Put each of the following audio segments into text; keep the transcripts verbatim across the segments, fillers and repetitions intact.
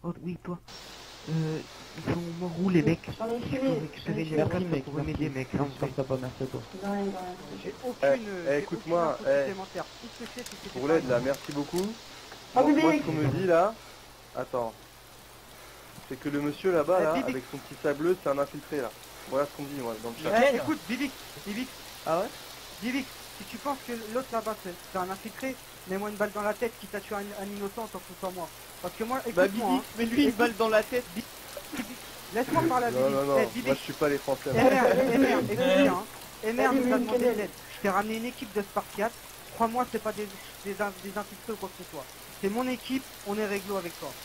Oh oui, toi. Euh, ils sont morts où les mecs? J'en ai Il tué. faut récupérer les Merci cartes mec, pour merci. aimer des mecs. Non, hein, je t'en pas, merci à toi. De rien, de rien. J'ai Eh, aucune, eh, j'ai écoute-moi, aucune info eh. supplémentaire. Tout ce que je sais, c'est que c'était Pour pas l'aide là, une- merci beaucoup. Ah, Moi, bébé. moi, ce qu'on me dit là, attends, c'est que le monsieur là-bas Eh, là, Bibi. avec son petit sableux, c'est un infiltré là. Voilà ce qu'on me dit moi dans le chat. Eh, écoute, Vivik, Vivik, Ah ouais? Vivik, si tu penses que l'autre là-bas c'est c'est un infiltré, mets-moi une balle dans la tête qui t'a tué un, un innocent, t'en fous pas moi. Parce que moi, Bah écoute-moi, Bibi, hein. mets-lui une Écoute. balle dans la tête. Laisse-moi parler à Non, Vivik. non, non, Eh, moi Vivik, je suis pas les Français. Eh merde, eh merde, écoute bien, hein. Eh merde, Vas-y, nous a Vivik, demandé de aide. l'aide. Je t'ai ramené une équipe de Spartiates. Crois-moi, c'est pas des, des, in- des infiltrés ou quoi que ce soit. C'est mon équipe, on est réglo avec toi.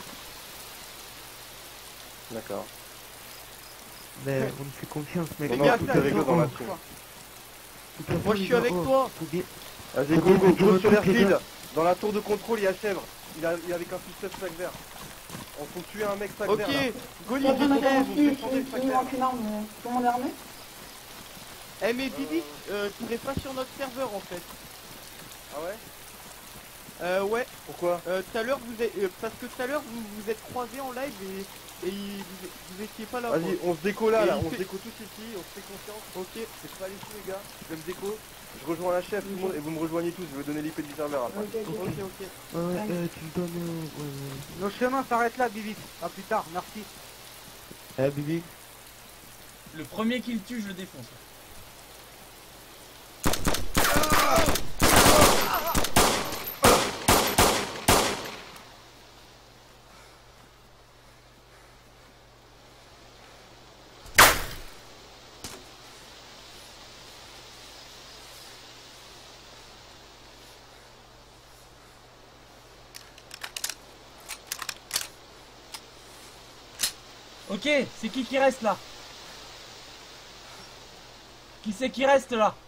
D'accord. Mais on me fait confiance, mec. Non, Les non, gars, tout ça, est réglé oh, dans la oh, thune. de toute façon, Moi, je les suis gars, avec oh, toi. faut bien- Vas-y, Faut go, bien go, que tu go me sur retrouves, les l'airfield. gars. Dans la tour de contrôle, il y a Chèvre. Il, a, il est avec un pistolet sac vert. On faut tuer un mec sac Ok, vert. là. Goli, Toi, t'en as vite. qu'un vous aussi, défendez le qui sac qui vert. manque une arme, mais tout le monde est armé? Eh mais Bibi, euh, tu serais pas sur notre serveur en fait. Ah ouais? Euh ouais, Pourquoi? euh, tout à l'heure vous êtes, euh, parce que tout à l'heure vous vous êtes croisés en live et, et il- vous, vous étiez pas là. Vas-y, quoi. on se déco là, Et là. il on fait- se déco tous ici, on se fait confiance. Ok, C'est pas les sous les gars, je vais me déco. Je rejoins la chef, tout le monde, et vous me rejoignez tous, je vais donner l'I P du serveur après. Ok, ok. ok, ok. Ouais, euh, tu me donnes... euh, ouais, ouais. Nos chemins s'arrêtent là, Vivik. À plus tard, merci. Eh Bibi. Le premier qui le tue, je le défonce. Ok, c'est qui qui reste là? Qui c'est qui reste là?